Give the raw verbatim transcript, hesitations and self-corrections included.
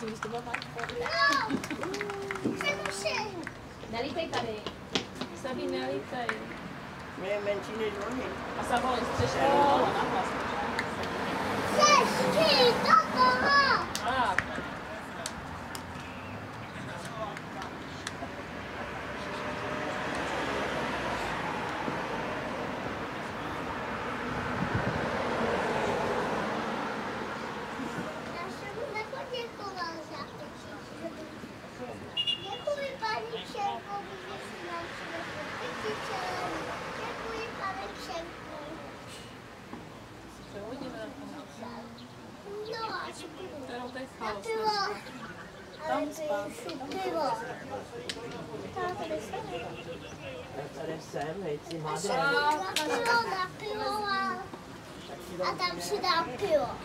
když to bylo máčko. Nelítej tady. Sabí, nelítej. My je menší než oni. A Sabo, chceš jenom na hlas. Chceš ty do toho! A, Já jsem mu nepoděkoval za to. Děkuji paní Čerkovi, že si nám přinesl kytiček. Děkuji pane Čerku. co hodíme na to? No a Kterou to je na chaos. pivo. Tam Ale spát. ty si pivo. Táta, kde jsi? Já tady jsem, hejci, Na mladé. pivo, na pivo a, a tam si dám pivo.